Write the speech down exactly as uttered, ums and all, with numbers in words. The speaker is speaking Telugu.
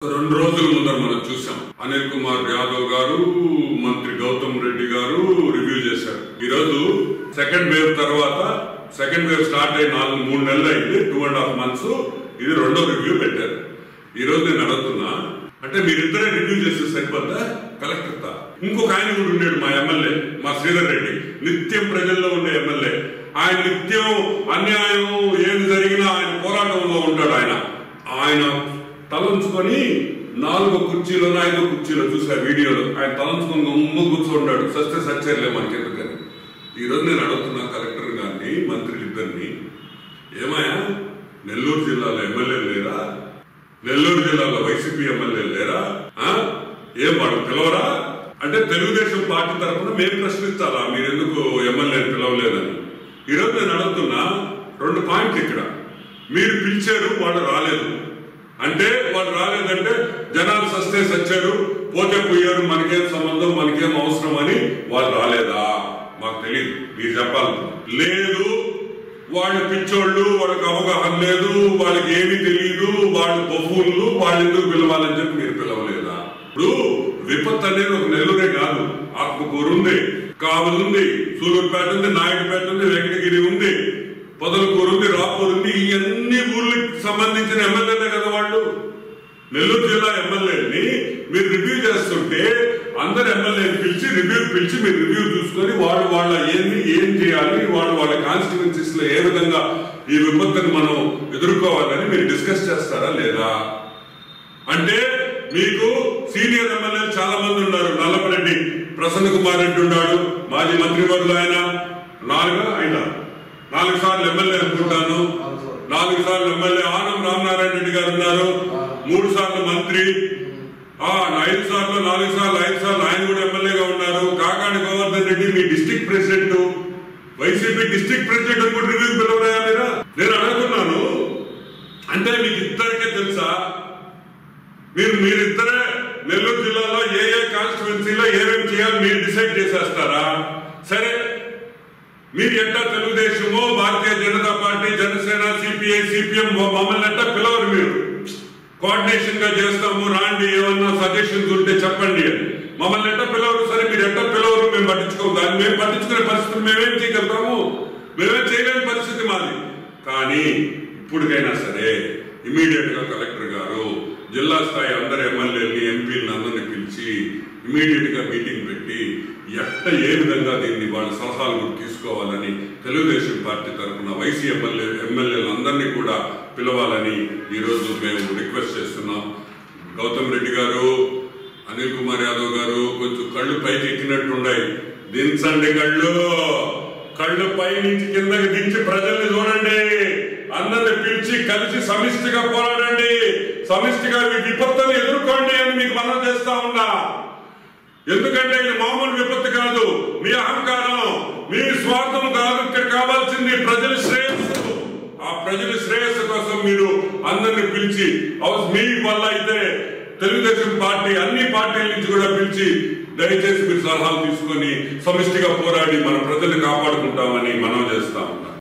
రెండు రోజుల ముందర మనం చూసాం అనిల్ కుమార్ యాదవ్ గారు మంత్రి గౌతమ్ రెడ్డి గారు రివ్యూ చేశారు. ఈ రోజు సెకండ్ వేవ్ తర్వాత సెకండ్ వేవ్ స్టార్ట్ అయ్యి నాలుగు మూడు నెలలు అయింది, టూ అండ్ హాఫ్ మంత్స్. ఇది రెండో రివ్యూ పెట్టారు. ఈ రోజు నేను అడుగుతున్నా, అంటే మీరిద్దరే రివ్యూ చేస్తే సరిపోద్దా? కలెక్టర్ తా ఇంకొక ఆయన కూడా ఉండేడు, మా ఎమ్మెల్యే మా శ్రీధర్ రెడ్డి, నిత్యం ప్రజల్లో ఉండే ఎమ్మెల్యే. ఆయన నిత్యం అన్యాయం ఏది జరిగినా ఆయన పోరాటంలో ఉంటాడు. ఆయన ఆయన తలంచుకొని నాలుగో కుర్చీలో ఐదో కుర్చీలో చూసా వీడియోలో, ఆయన తలంచుకొని ముందు కూర్చుంటాడు. సస్తే సచ్చేర్లే మనకి ఎందుకని. ఈ రోజు నేను అడుగుతున్నా కలెక్టర్ గారిని, మంత్రులు ఇద్దరిని, ఏమాయా నెల్లూరు జిల్లాలో ఎమ్మెల్యేలు లేరా? నెల్లూరు జిల్లాలో వైసీపీ ఎమ్మెల్యేలు లేరా? ఏం వాడు పిలవరా? అంటే తెలుగుదేశం పార్టీ తరఫున మేము ప్రశ్నిస్తారా మీరు ఎందుకు ఎమ్మెల్యేని పిలవలేదని? ఈరోజు నేను అడుగుతున్నా రెండు పాయింట్లు. ఇక్కడ మీరు పిలిచారు, వాళ్ళు రాలేదు అంటే, వాళ్ళు రాలేదంటే జనాలు సస్తే సచ్చారు, పోతే పోయారు, మనకేం సంబంధం, మనకేం అవసరం అని వాళ్ళు రాలేదా? మాకు తెలియదు, మీరు చెప్పాలి. లేదు, వాళ్ళు పిచ్చోళ్ళు, వాళ్ళకి అవగాహన లేదు, వాళ్ళకి ఏమీ తెలియదు, వాళ్ళు బఫూన్లు, వాళ్ళు ఎందుకు పిలవాలని చెప్పి మీరు పిలవలేదా? ఇప్పుడు విపత్తు అనేది ఒక నెల్లూరే కాదు, ఆత్మకూరు ఉంది, కావలి ఉంది, సూలూరుపేట ఉంది, నాయుడుపేట ఉంది, వెంకటగిరి ఉంది, పొదలకూరు ఉంది, రాపూర్ ఉంది. ఇవన్నీ ఊర్లకు సంబంధించిన ఎమ్మెల్యేలే కదా వాళ్ళు. నెల్లూరు జిల్లా ఎమ్మెల్యేని మీరు రివ్యూ చేస్తుంటే అందరు ఎమ్మెల్యేని పిలిచి రివ్యూ పిలిచి మీరు రివ్యూ చూసుకొని వాళ్ళు వాళ్ళ ఏంది ఏం చేయాలి, వాళ్ళు వాళ్ళ కాన్స్టిట్యుయెన్సీస్ లో ఏ విధంగా ఈ విపత్తుని మనం ఎదుర్కోవాలని మీరు డిస్కస్ చేస్తారా లేదా? అంటే మీకు సీనియర్ ఎమ్మెల్యేలు చాలా మంది ఉన్నారు. నల్లపరెడ్డి ప్రసన్న కుమార్ రెడ్డి ఉన్నాడు, మాజీ మంత్రివర్యులు. ఆయన నాలుగు ఆయన నాలుగు సార్లు ఎమ్మెల్యే అనుకుంటాను, నాలుగు సార్లు ఎమ్మెల్యే. ఆనం రామనారాయణ రెడ్డి గారు ఉన్నారు, మూడు సార్లు మంత్రి. ఆ ఐదు సార్లు నాలుగు సార్లు ఐదు సార్లు ఆయన కూడా ఎమ్మెల్యేగా ఉన్నారు. కాకాని గోవర్ధన్ రెడ్డి మీ district president, YCP district president కూడా రివ్యూ పిలవరా మీరా? నేను అడుగుతున్నాను, అంటే మీకు ఇద్దరికే తెలుసా? మీరు మీరిద్దరే నెల్లూరు జిల్లాలో ఏ ఏ కాన్స్టిట్యుయెన్సీలో ఏమేమి చేయాలి మీరు డిసైడ్ చేసేస్తారా? సరే, మీరు ఎట్టా Telugu Desam, Bharatiya Janata Party, Janasena, CPI, CPM మమ్మల్ని ఎట్టా పిలవరు. మీరు కోఆర్డినేషన్ గా చేస్తాము, రాండి, ఏమన్నా సజెషన్స్ ఉంటే చెప్పండి అని మమ్మల్ని ఎట్టా పిలవరు. సరే, మీరు ఎట్టా పిలవరు, మేము పట్టించుకోము. దాన్ని మేము పట్టించుకునే పరిస్థితి మేమేం చేయగలుగుతాము? మేమేం చేయలేని పరిస్థితి మాది. కానీ ఇప్పటికైనా సరే ఇమీడియట్ గా కలెక్టర్ గారు జిల్లా స్థాయి అందరు ఎమ్మెల్యేలని, ఎంపీలని అందరినీ పిలిచి ఇమీడియట్ గా మీటింగ్ పెట్టి ఎట్ట ఏ విధంగా దీన్ని వాళ్ళ సలహాలు కూడా తీసుకోవాలని తెలుగుదేశం పార్టీ తరఫున వైసీ ఎమ్మెల్యే ఎమ్మెల్యేలు అందరినీ కూడా పిలవాలని ఈరోజు మేము రిక్వెస్ట్ చేస్తున్నాం. గౌతమ్ రెడ్డి గారు, అనిల్ కుమార్ యాదవ్ గారు కొంచెం కళ్ళు పైకి ఎక్కినట్టున్నాయి, దించండి కళ్ళు. కళ్ళు పై నుంచి కిందకి దించి ప్రజల్ని చూడండి, అందరిని పిలిచి కలిసి సమిష్టిగా పోరాడండి, సమిష్టిగా మీ విపత్తుని ఎదుర్కోండి అని మీకు మనం చేస్తా ఉన్నా. ఎందుకంటే ఇది మామూలు విపత్తు కాదు, మీ అహంకారం, మీ స్వార్థం కాదు. ఇక్కడ కావాల్సింది ప్రజల శ్రేయస్సు. ఆ ప్రజల శ్రేయస్సు కోసం మీరు అందరిని పిలిచి, మీ వల్ల అయితే తెలుగుదేశం పార్టీ అన్ని పార్టీల నుంచి కూడా పిలిచి దయచేసి మీరు సలహాలు తీసుకొని సమిష్టిగా పోరాడి మన ప్రజల్ని కాపాడుకుంటామని మనం చేస్తా ఉన్నాం.